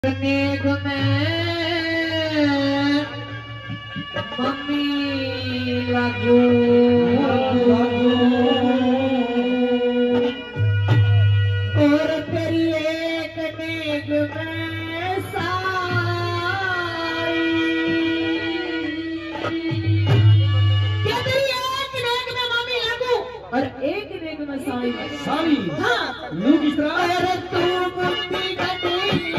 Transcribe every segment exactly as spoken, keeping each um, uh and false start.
नेक में मम्मी लागू और तेरी एक नेक में साई क्या तेरी एक नेक में मम्मी लागू और एक नेक में साई साई हाँ मुंह किस तरह अरे तू बुद्धि गति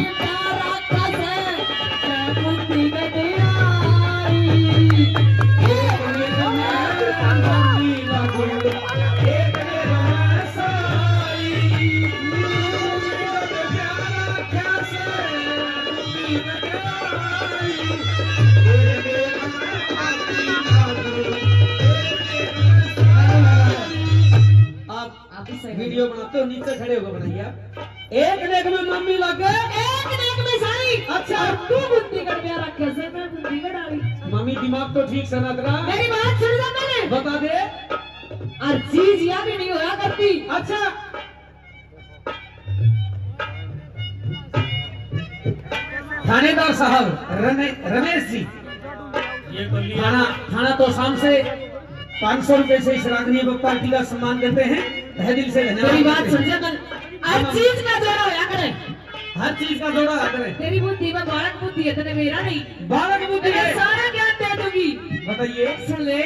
वीडियो बनाते हो नीचे खड़े होकर बनाइए। एक नेक में मम्मी लगे एक नेक में साई। अच्छा तू बुद्धि कर दिया रखे से मैं बुद्धि कर डाली। मम्मी दिमाग तो ठीक से ना करा। मेरी बात सुन जा मैंने बता दे और चीज याद ही नहीं होया करती। अच्छा थानेदार साहब रमेश जी ये तो थाना थाना तो शाम से पाँच सौ रुपए से इस रागनी पार्टी का सम्मान देते हैं। तहे दिल से धन्यवाद। मेरी बात सुन जा मन हर चीज का जोड़ा होया करे हर चीज का जोड़ा करे। तेरी बुद्धि में बालक बुद्धि है तेरे मेरा नहीं बालक बुद्धि है सारा ज्ञान दे दूंगी। बताइए सुन ले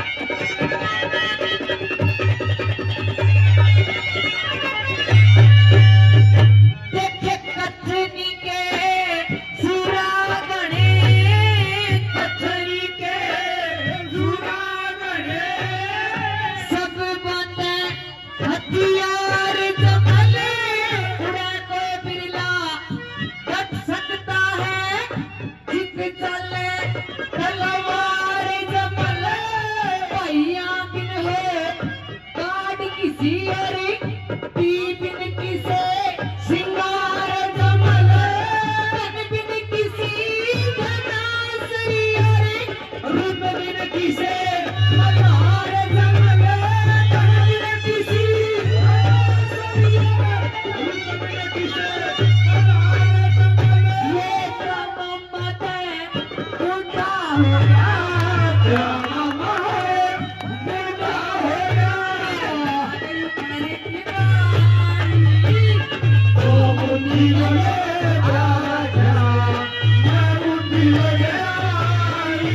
देखे कथनी के सुरागणे कथनी के सुरागणे सब बंदे हथियार जमले उड़ा कोई बिरला बच सकता है जित चले तलवार जमले भैया बिन है काट किसी और बिन किसे सिंगार जमले तन बिन किसी घनासरी और रूप बिन किसे मल्हार जमले तन बिन किसी घनासरी और रूप बिन किसे मल्हार जमले ये क्रम मत उठा होगा क्रम बिरला होगा तेरी किनारी ओ बुद्धि लगे राजा मैं बुद्धि लगे आई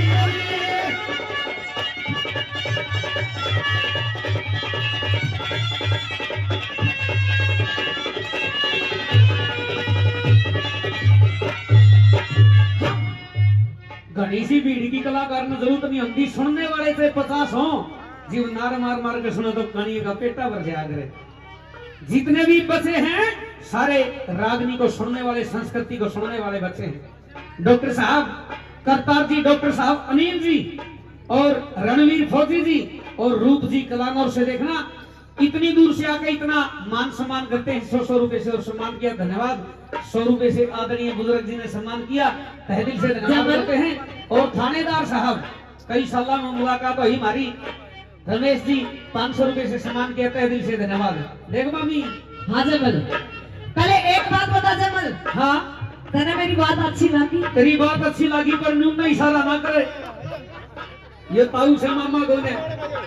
गणेशी बीड़ी की कलाकार में जरूरत नहीं होती। सुनने वाले से पचास हो जीव नार मार मार के सुनो तो कहानी का पेटा भर जाया करे। जितने भी बच्चे हैं सारे रागनी को सुनने वाले संस्कृति को सुनने वाले बच्चे हैं। डॉक्टर साहब करतार जी डॉक्टर साहब अनिल जी और रणवीर फौजी जी और रूप जी कलानौर से देखना इतनी दूर से आके इतना मान सम्मान करते हैं। सौ सौ रुपए से और सम्मान किया धन्यवाद। सौ रुपए से आदरणीय बुजुर्ग जी ने सम्मान किया तहे दिल से धन्यवाद करते हैं। और थानेदार साहब कई साल में मुलाकात हुई हमारी रमेश जी पाँच सौ रुपए से सम्मान किया तहे दिल से धन्यवाद। देख मामी हाँ जमल पहले एक बात बता जमल हाँ तेरे मेरी बात अच्छी लगी तेरी बात अच्छी लगी पर न्यून में इशारा ना करे। ये ताऊ से मामा को ने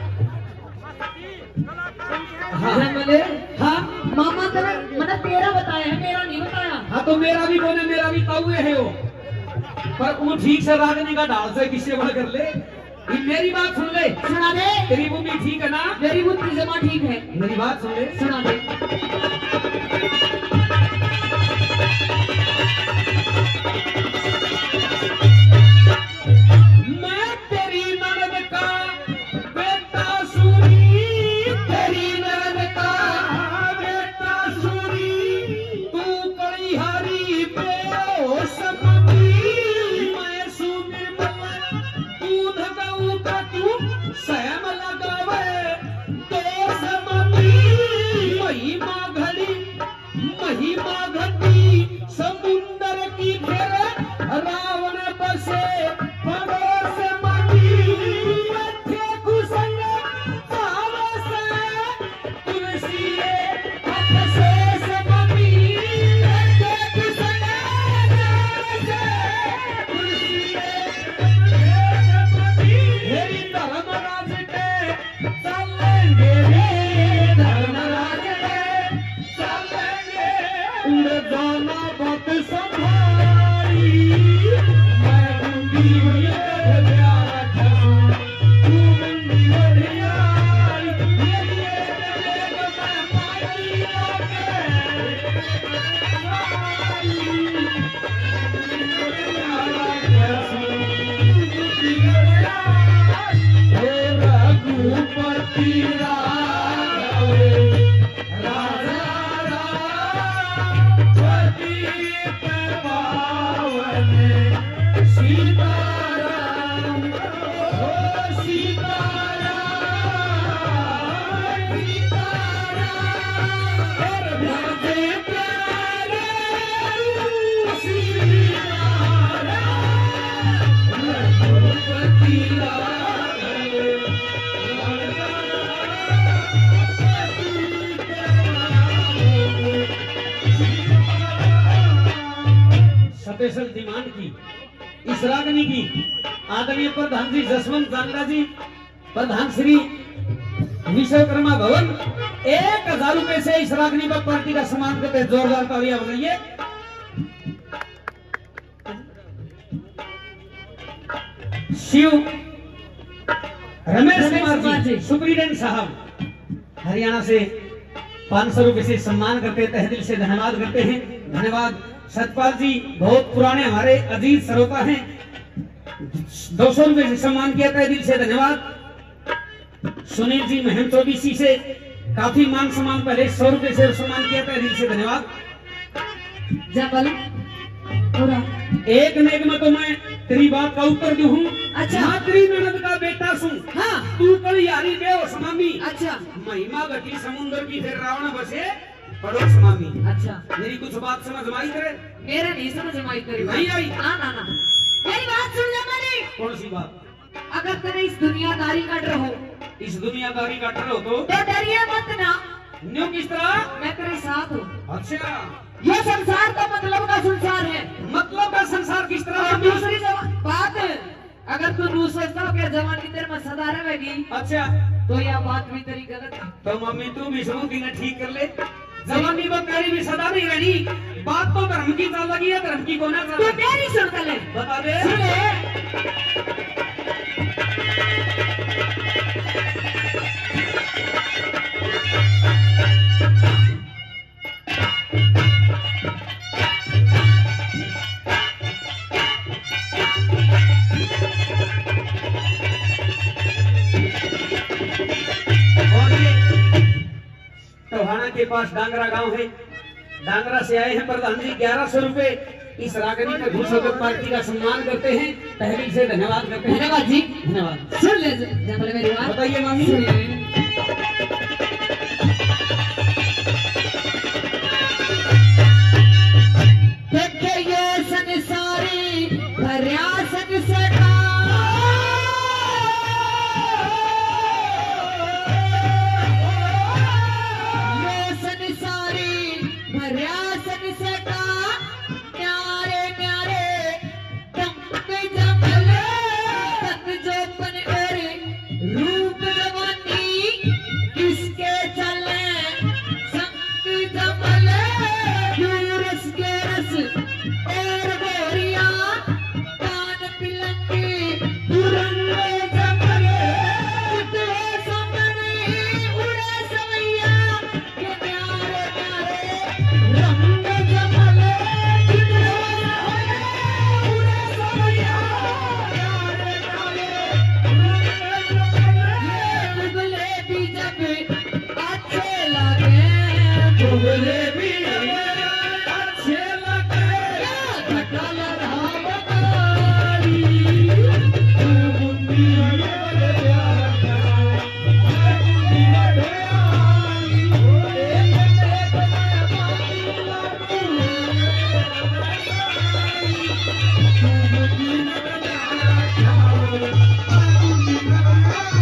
हाँ जमल हाँ मामा तेरा मैंने तेरा बताया है मेरा नहीं बताया। हाँ तो मेरा भी बोले मेरा भी ताऊ है वो पर वो ठीक से रागने का ढाल से किससे बड़ा कर ले। ये मेरी बात सुन ले सुना दे तेरी बुद्धि ठीक है ना मेरी बुद्धि जमा ठीक है मेरी बात सुन ले सुना दे मैं तेरी ननद का बेटा सूरी तेरी ननद का बेटा सूरी तू कलिहारी पे ओ सममी मैं सुनिर्मल दूध गऊ का तू सहम लगावे तो सममी महिमा घड़ी महिमा घटी समुंदर की घेरे रावण बसे पड़ोस मनी अच्छे कुसंग चाव से तुलसी हाथ से सममी अच्छे कुसंग सीताराम, ओ सीताराम, सीताराम, और भजे प्यारे सीताराम, रघुपति स्पेशल डिमांड की इस रागनी की आदरणीय प्रधान जी जसवंत जांगड़ा जी, प्रधान श्री विश्वकर्मा भवन, एक हजार रुपए से इस रागनी पर पार्टी का सम्मान करते हैं। जोरदार तालियां बजाइए। शिव रमेश कुमार जी सुप्रीडेंट साहब हरियाणा से पांच सौ रुपए से सम्मान करते हैं, तहे दिल से धन्यवाद करते हैं। धन्यवाद। सतपाल जी बहुत पुराने हमारे अजीज श्रोता हैं, दो सौ रुपए से सम्मान किया था, दिल से धन्यवाद। सुनील जी महम चौबीसी से काफी मान सम्मान पहले सौ रुपए से सम्मान किया था, दिल से धन्यवाद। जबल पूरा एक नेक में तो मैं तेरी बात का उत्तर दूं हूँ। अच्छा। मैं तेरी ननद का बेटा सुन। हाँ। तू कल यारी बे और समामी। अच्छा। महिमा घटी समुद्र की फिर रावण बसे पड़ोस मामी। अच्छा। मेरी कुछ बात समझ में आई करे? मेरा नहीं समझ में आई तेरी बात। नहीं आई? ना ना ना मेरी बात सुन ले मेरी। कौन सी बात? अगर तेरे इस दुनियादारी का डर हो, इस दुनियादारी का डर हो तो तो डरिए मत ना। न्यू किस तरह? मैं तेरे साथ हूँ। अच्छा, ये संसार का मतलब का संसार है। मतलब का संसार किस तरह? और दूसरी जवा- बात अगर तू नू सोचता हो कि जवानी तेरे में सदा रहेगी, अच्छा, तो यह बात भी तेरी गलत है। तो मम्मी तू भी समझती ना ठीक कर ले। जवानी में तेरी भी सदा नहीं रहनी। बात तो धर्म की चाल लगी है, धर्म की कोना चाल तू लगी? मेरी सुन ले। बता दे। सुन ले। टोहाना के पास डांगरा गांव है, डांगरा से आए हैं प्रधान जी, ग्यारह सौ रुपए इस रागनी में घुस होकर पार्टी का सम्मान करते हैं, तहरीर से धन्यवाद करते हैं। धन्यवाद जी। धन्यवाद। सुन ले जबल मेरी बात। बताइए मामी। सुन ले। देखे ये संसारी भर्या संसका, ये संसारी भर्या संसका, न्यारे न्यारे तंग जमल तक जोपन और रूप जवानी किसके चले संग जमल रस के रस और गोरिया कान पिलंगी तुरंग जमल उतरे समने उड़े सवैया के न्यारे न्यारे रंग जमल उतरे उड़े सवैया न्यारे न्यारे रंग जमल। ये बुगले भी जब अच्छे लगे, बुगले भी अच्छे लगे, घटल रहा बकारी, तू बुद्धि बड़े प्यार का, मैं बुद्धि बड़े आई, एक एक मैं बाकी लागू, तू बुद्धि बड़े अच्छा, मैं बुद्धि बड़े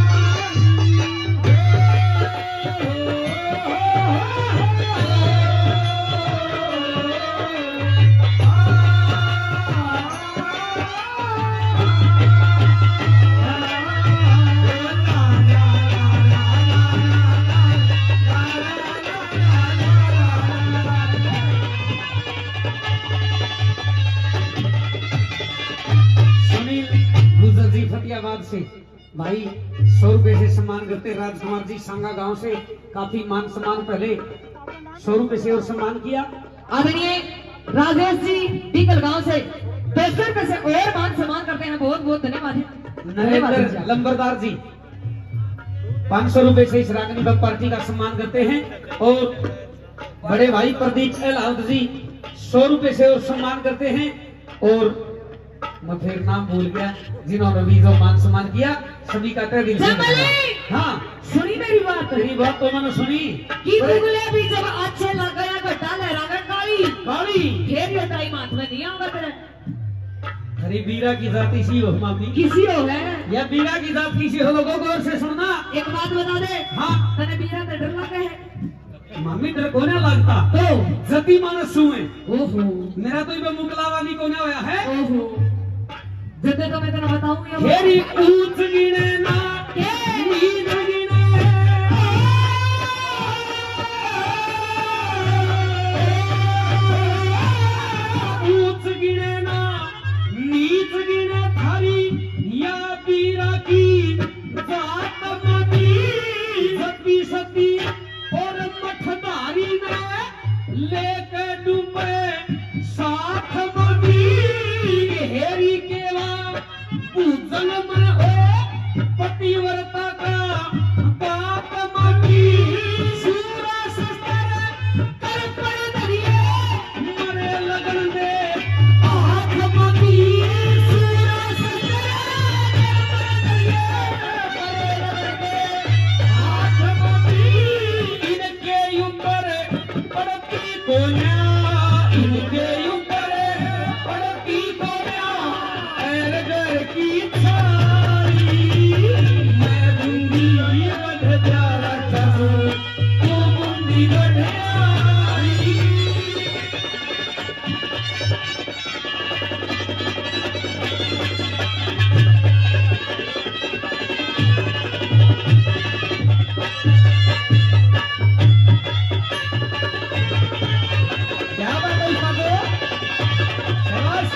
सुनील गुजर जी फतियाबाद से भाई सौ रुपए से सम्मान करते। राजकुमार जी सांगा गांव से काफी मान सम्मान पहले सौ रुपए से और सम्मान किया। आदरणीय राजेश जी बीकल गांव से दो सौ रुपए से और मान सम्मान करते हैं, बहुत बहुत धन्यवाद। नरेंद्र लंबरदार जी पाँच सौ रुपए से इस रागनी भक्त पार्टी का सम्मान करते हैं। और बड़े भाई प्रदीप एल जी सौ रुपए से और सम्मान करते हैं। और मैं फिर नाम भूल गया, जिन्होंने भी जो मान सम्मान किया सभी का तहे दिल से धन्यवाद। हाँ सुनी मेरी बात, तेरी बात तो मैंने सुनी कि बुगले भी जब अच्छे लग गया घटा लहरावे काली काली फिर ये ताई माथ में नहीं आऊंगा तेरे। अरे बीरा की जात इसी हो मामी, किसी हो है या बीरा की जात किसी हो, लोगों गौर से सुनना। एक बात बता दे, हाँ तने बीरा से डर लगा है? मामी डर कोने लगता तो जती मानस सुए। ओहो मेरा तो इबे मुकलावा भी कोने होया है। ओहो जते तो मैं तेरा बताऊं ये हेरी ऊंच गिने ना के नीच गिने, ऊंच गिने ना नीच गिने थारी या बीरा की जात मनी, सती सती और मठधारी ने लेके डूबे साथ मनी। हेरी केला पूजन मन हो पतिव्रता का बाप मनी, सूरा शस्त्र कर पड़ दरिए मरे लगन दे आँख मनी, सूरा शस्त्र इनके ऊपर पड़ती कोन्या, इनके ऊपर पड़ती कोन्या ऐरगर की छाई। मैं बूंदी गढ़ जा रखा हूँ, तू बूंदी गढ़ आई। क्या बात है इसका तो? शाबाश।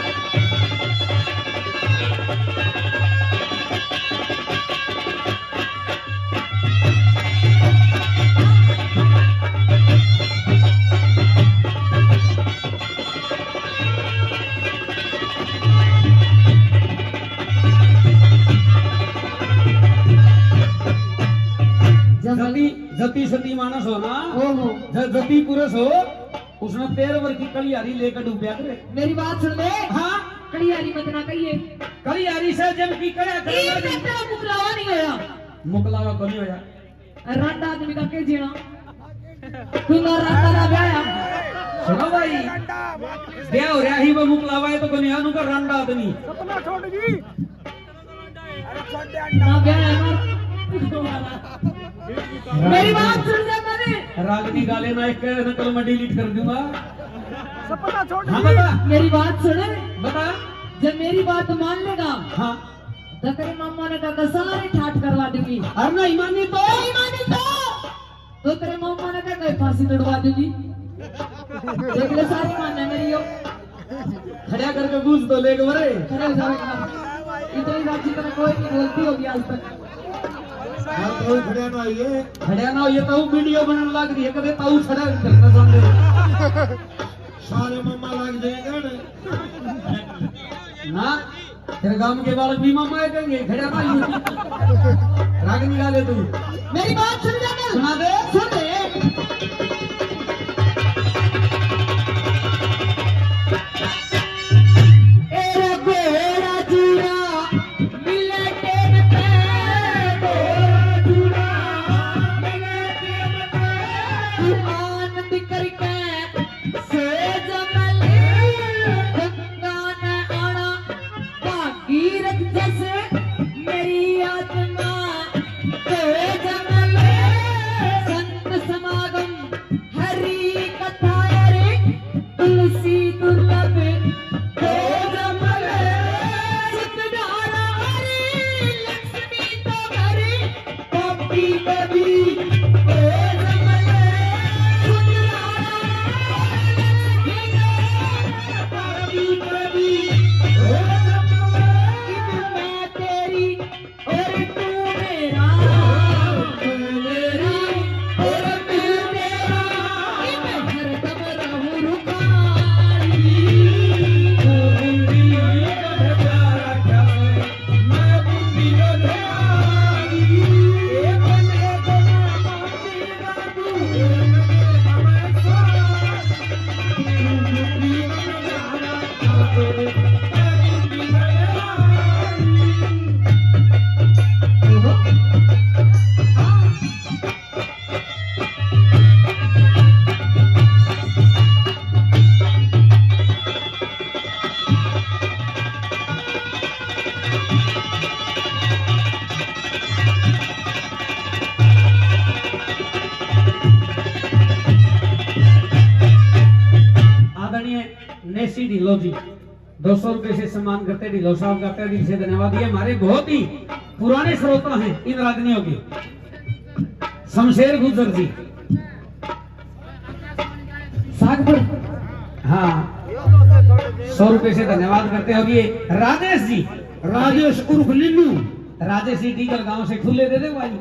जती जती सती मानस हो ना, ओहो ज- जती पुरुष हो उसने तेरह वर्ष की कलियारी लेकर डूबया करे। मेरी बात सुन ले। हाँ कड़ियारी मत ना कहिए, कलियारी से जब की कड़ा ई करेगा मैं तेरा मुकलावा नहीं होया, मुकलावा को नहीं होया। रंड आदमी का के जीना तू ना रंडा ना ब्याया। सुनो भाई क्या हो रहा ही वो मुकलावा है तो को नहीं आनु का रंडा आदमी सपना छोड़ दी। अरे छोड़ दे ना ब्याया ना। मेरी बात सुन ले मैंने, रागनी गाले ना एक कह नकल में डिलीट कर दूंगा। सपना छोड़ हाँ दी। बता मेरी बात सुन, बता। जब मेरी बात मान लेगा हाँ तो तेरे मामा ने कहा सारे ठाट करवा दूंगी, अरे नहीं मानी तो नहीं मानी तो तो तेरे मामा ने कहा फांसी तड़वा दूंगी। देख ले सारी मानना मेरी हो, खड़ा करके घूस तो ले बरे। खड़े हो जाओ, इतनी रात जितना कोई नहीं बोलती होगी आज तक। खड़ा ना ये खड़ा ना ये तो वीडियो बनने लग रही है, कदे ताऊ खड़ा करना सामने सारे मम्मा लग जाएगा ना। तेरे गांव के बालक भी मम्मा कहेंगे खड़ा ना ये राग निकाले तू। मेरी बात सुन जा, सुना दे सुन ले। एरा बेड़ा जीरा मिले टेम पे, बेड़ा जीरा मिले टेम पे, तू आनंद करके से जमले गंगा ने आना भागीरथ जैसे मेरी आत्मा से जमले। संत समागम हरि कथा रे तुलसी दुर्लभ तो जमले। सतधारा हरि लक्ष्मी तो हरि कभी कभी तो जमले। कभी कभी मैं तेरी और तू मेरा, तू मेरा और मैं तेरा, मैं हरदम रहूं रुखाई। तू बूंदी गढ़ जा रखा मैं बूंदी गढ़ आई। ए बने बना माटी ना तू हमें साथ, तू बूंदी गढ़ जा रखा मैं बूंदी गढ़ नेसी ढिल्लो जी दो सौ रुपए से सम्मान करते ढिल्लो साहब का तहे दिल से धन्यवाद। ये हमारे बहुत ही पुराने श्रोता हैं इन रागनियों के। शमशेर गुजर जी सागपुर, हाँ सौ रुपए से धन्यवाद करते हो। ये राजेश जी, राजेश उर्फ लिन्नू, राजेश जी टीकर गांव से खुले दे दे भाई।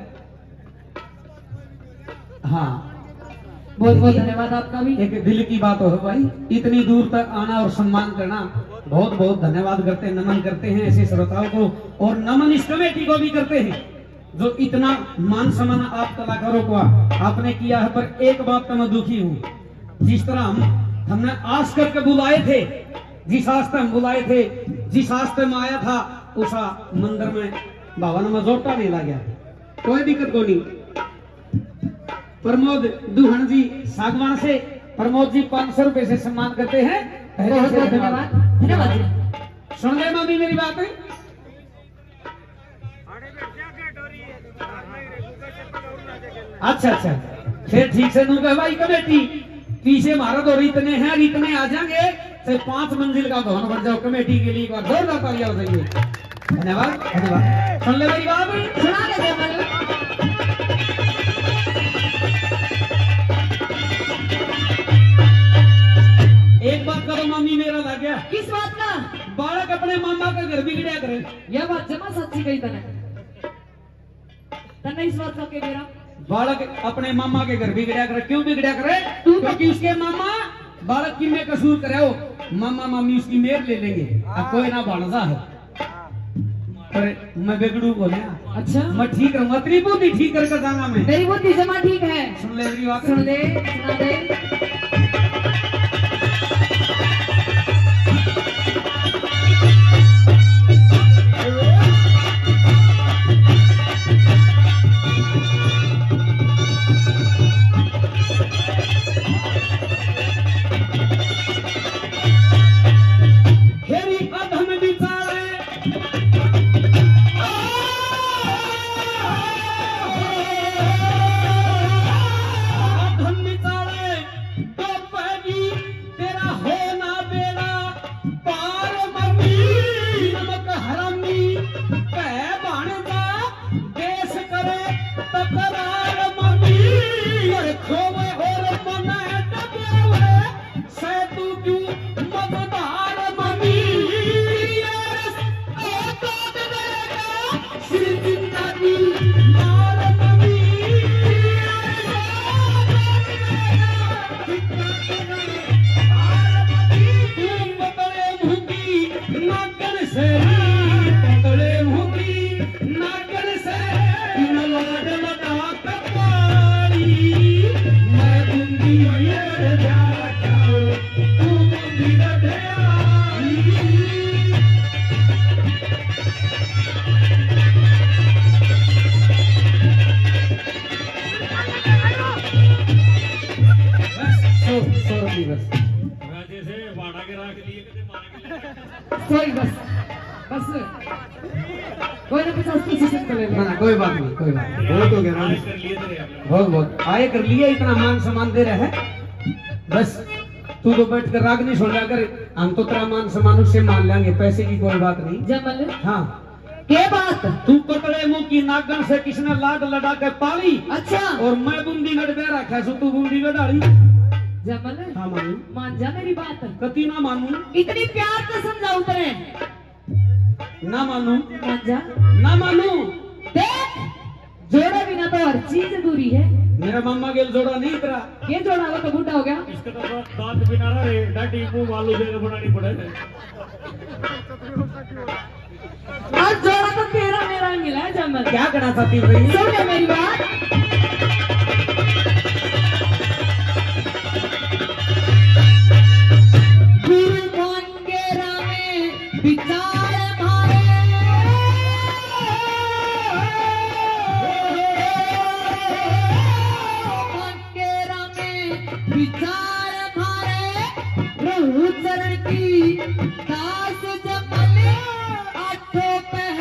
हाँ बहुत बहुत धन्यवाद आपका भी। एक दिल की बात हो भाई, इतनी दूर तक आना और सम्मान करना, बहुत बहुत धन्यवाद करते हैं, नमन करते हैं ऐसे श्रोताओं को। और नमन इस कमेटी को भी करते हैं जो इतना मान सम्मान आप कलाकारों को आपने किया है। पर एक बात तो मैं दुखी हूँ, जिस तरह हम हमने आस करके बुलाए थे, जिस आस्ते हम बुलाए थे, जिस आस्ते में आया था, उस मंदिर में भवन में जोटा नहीं लगा, कोई दिक्कत को नहीं। प्रमोद दुहन जी सागवान से, प्रमोद जी पांच सौ रुपए से सम्मान करते हैं। बहुत बहुत धन्यवाद धन्यवाद। सुन ले मम्मी मेरी बात है। अच्छा अच्छा फिर ठीक से नूर भाई कमेटी पीछे भारत और इतने हैं, इतने आ जाएंगे तो पांच मंजिल का भवन बन जाओ कमेटी के लिए। एक बार जोरदार तालियां हो जाएंगे। धन्यवाद धन्यवाद। सुन ले मेरी बात, सुना ले जयमल। एक बात करो मम्मी मेरा लग गया। किस बात का? बालक अपने मामा का घर बिगड़िया करे। यह बात जमा सच्ची कही तने तने इस बात का के मेरा बालक अपने मामा के घर बिगड़िया करे। क्यों बिगड़िया करे? क्योंकि उसके मामा बालक की में कसूर करे हो, मामा मामी उसकी मेर ले लेंगे। अब कोई ना भाणजा है पर मैं बिगड़ू बोले। अच्छा मैं ठीक रहूंगा, तेरी बुद्धि ठीक करके जाऊंगा मैं। तेरी बुद्धि जमा ठीक है। सुन ले मेरी बात, सुन ले सुना दे। कोई बस बस कोई ना पचास पीछे से ले ना ना कोई बात नहीं, कोई बात नहीं, बहुत हो गया ना, बहुत बहुत आए कर लिए, इतना मान सम्मान दे रहे हैं। बस तू तो बैठ कर राग नहीं सुन लिया कर, हम तो तेरा मान सम्मान उससे मान लेंगे, पैसे की कोई बात नहीं। जमल हाँ के बात? तू पतले मुंह की नागन से किसने लाड लड़ा के पाली। अच्छा और मैं बूंदी नडबे रखा सो तू बूंदी गडाली। जमल हाँ मानू, मान जा मेरी बात। कति ना मानू, इतनी प्यार से समझाऊं तेरे, ना मानू, मान जा ना मानू। देख जोड़ा बिना तो हर चीज अधूरी है। मेरा मामा गेल जोड़ा नहीं तेरा। ये जोड़ा वो तो बूढ़ा हो गया। इसका तो दांत बिना रहे डाटी मुंह वालों से बनानी पड़े। और जोड़ा तो तेरा मेरा ही मिला है जमल। क्या करना चाहती है? सुन ले मेरी बात। गुरु मंगेरा में विचार मारे, मंगेरा में विचार मारे, प्रभु चरण की दास जमले आठों पे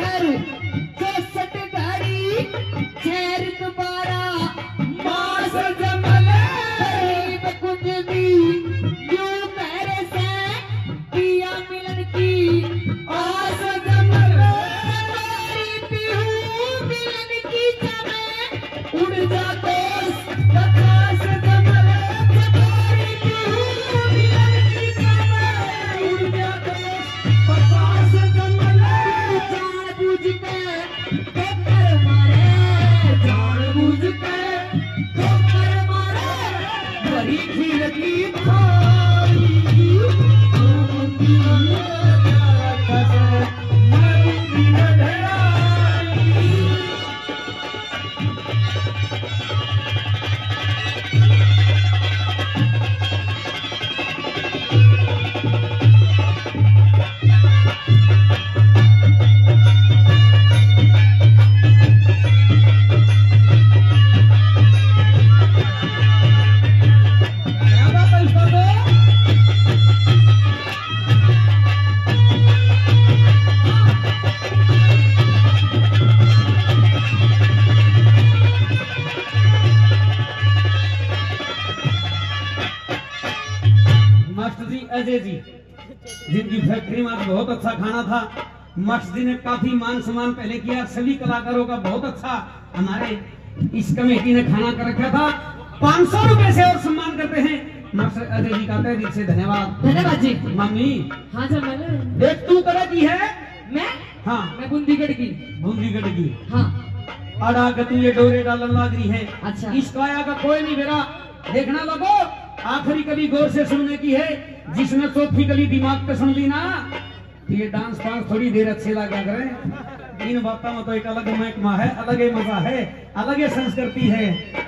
फैक्ट्री में बहुत अच्छा खाना था। मास्टर जी ने काफी मान सम्मान पहले किया, सभी कलाकारों का बहुत अच्छा हमारे इस कमेटी ने खाना कर रखा था। पाँच सौ रुपए से और सम्मान करते हैं मास्टर अजय जी का तहे दिल से धन्यवाद। धन्यवाद जी। मम्मी हाँ सर मैंने देख तू तरह की है। मैं हाँ मैं बुंदीगढ़ की। बूंदीगढ़ की। हाँ अड़ा के तू ये डोरे डालन लग रही है। अच्छा। इस काया का कोई नहीं मेरा देखना लगो। आखिरी कली गौर से सुनने की है, जिसने चौथी कली दिमाग पे सुन ली ना ये डांस पांस थोड़ी देर अच्छे लगा करे। इन बातों में तो एक अलग महकमा है, अलग ही मजा है, अलग ही संस्कृति है।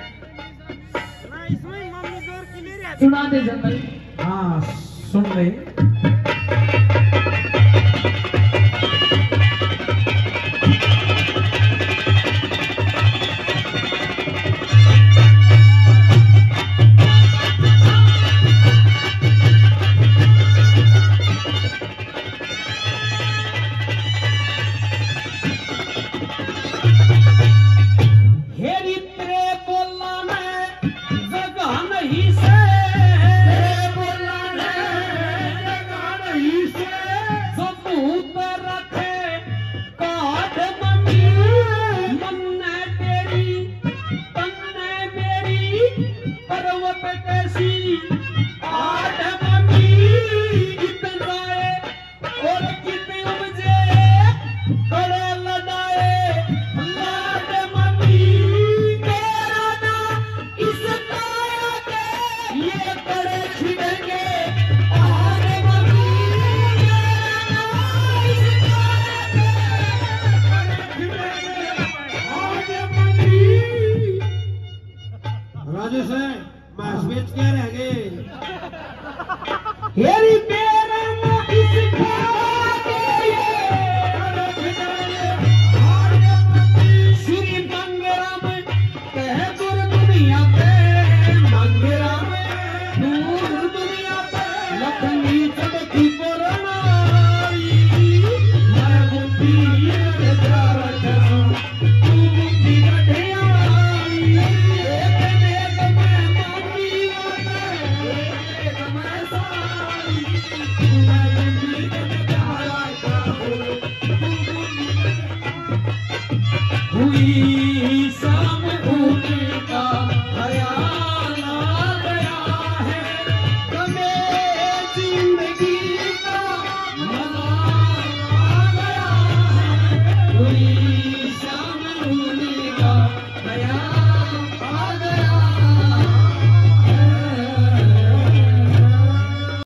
इसमें मम्मी जोर क्लियर है। सुना दे जनरल। हाँ सुन ले। राजेश है मैच मैच क्या रह गए। हेरी मेरा ना इसका श्री मंगराम कह दूर दुनिया पे, मंगराम दूर दुनिया पे लखनी चमकी कोरोनाई मर बुद्धि तेरा रखा तू बुद्धि गठियाई एक देख मैं मानी एक मैं सारी मैं बुद्धि गठियारा का हुई शाम भूमि का ख्याल आ गया है, हमें जिंदगी का मजा आ गया है, हुई शाम भूमि का ख्याल